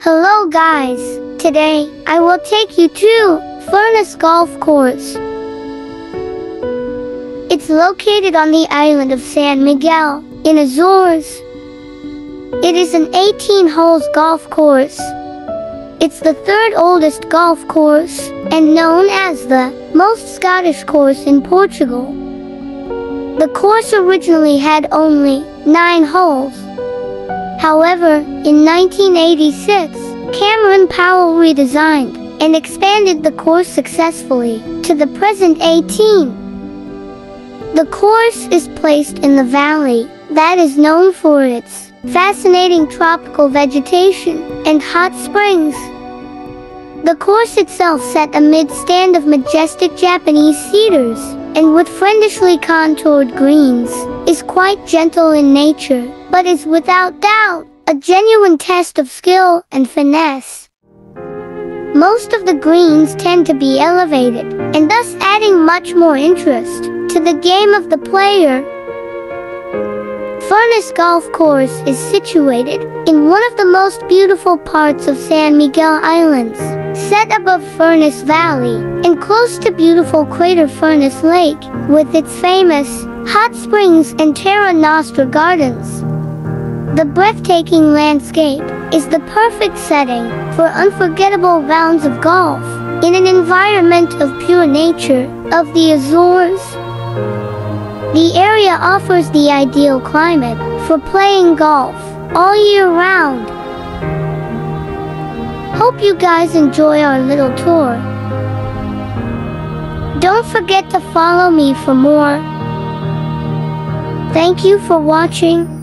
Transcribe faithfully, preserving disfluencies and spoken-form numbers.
Hello guys, today I will take you to Furnace Golf Course. It's located on the island of San Miguel in Azores. It is an eighteen holes golf course. It's the third oldest golf course and known as the most Scottish course in Portugal. The course originally had only nine holes. However, in nineteen eighty-six, Cameron Powell redesigned and expanded the course successfully to the present eighteen. The course is placed in the valley that is known for its fascinating tropical vegetation and hot springs. The course itself set amid stand of majestic Japanese cedars and with friendishly contoured greens, is quite gentle in nature, but is without doubt a genuine test of skill and finesse. Most of the greens tend to be elevated, and thus adding much more interest to the game of the player. Furnace Golf Course is situated in one of the most beautiful parts of San Miguel Islands, set above Furnace Valley and close to beautiful Crater Furnace Lake, with its famous hot springs and Terra Nostra gardens. The breathtaking landscape is the perfect setting for unforgettable rounds of golf in an environment of pure nature of the Azores. The area offers the ideal climate for playing golf all year round. Hope you guys enjoy our little tour. Don't forget to follow me for more. Thank you for watching.